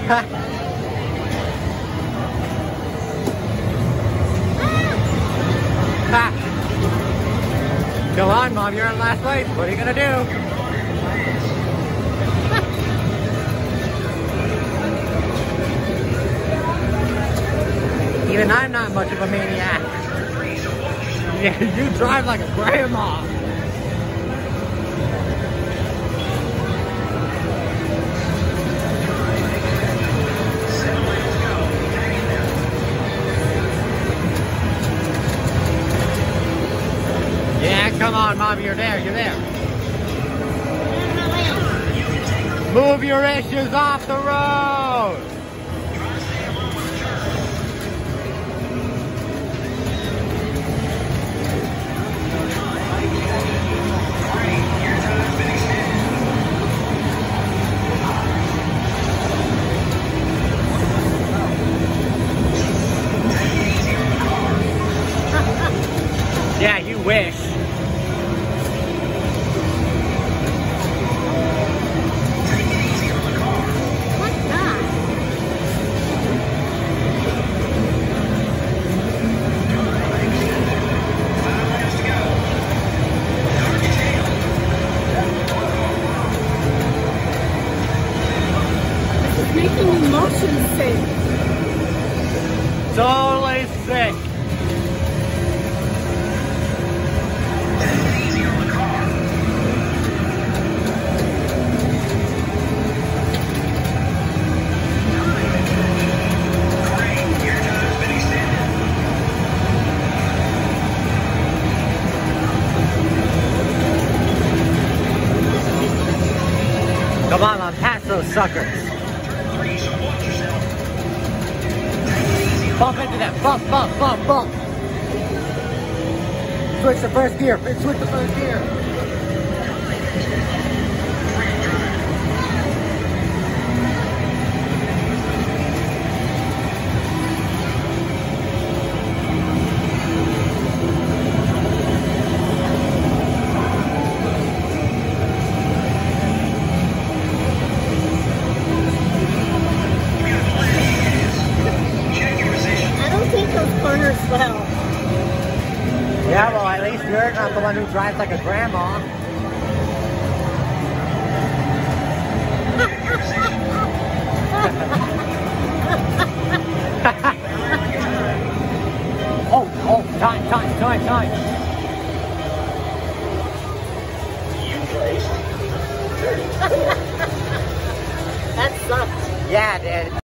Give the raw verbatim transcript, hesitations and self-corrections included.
Come on, Mom, you're in last place. What are you gonna do? Even I'm not much of a maniac. Yeah, you drive like a grandma. Yeah, come on, Mom, you're there, you're there. Move your issues off the road. Yeah, you wish. What's that? This is making me motion sick. Totally sick. Come on, Mom, pass those suckers. Bump into that. Bump, bump, bump, bump. Switch the first gear. Switch the first gear. Corners well. Yeah, well, at least you're not the one who drives like a grandma. oh, oh, time, time, time, time. That sucks. Yeah, it did.